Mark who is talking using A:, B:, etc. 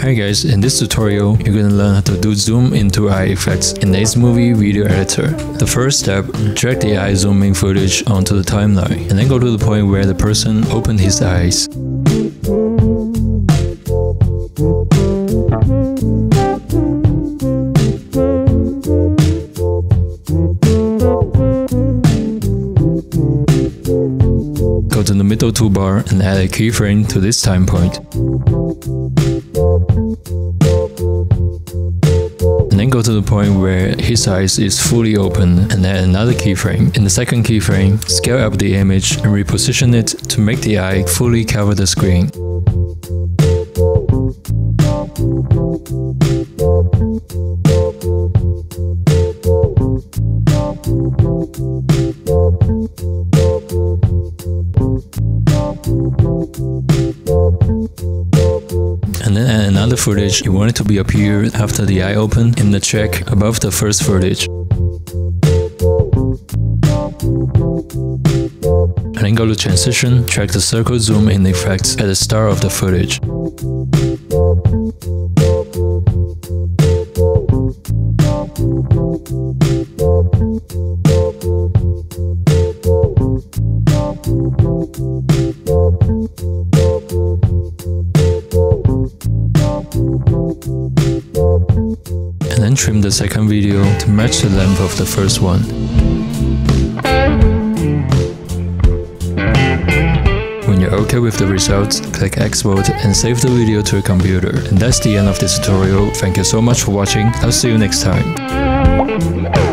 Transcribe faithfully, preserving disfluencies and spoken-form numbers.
A: Hi guys, in this tutorial, you're gonna learn how to do zoom into eye effects in AceMovi Video Editor. The first step, drag the eye zooming footage onto the timeline, and then go to the point where the person opened his eyes. Go to the middle toolbar and add a keyframe to this time point. And then go to the point where his eyes is fully open and add another keyframe. In the second keyframe, scale up the image and reposition it to make the eye fully cover the screen. And then add another footage you want it to be appear after the eye open in the check above the first footage. And then go to transition, track the circle zoom in effects at the start of the footage. And then trim the second video to match the length of the first one. When you're okay with the results, click export and save the video to your computer. And that's the end of this tutorial. Thank you so much for watching. I'll see you next time.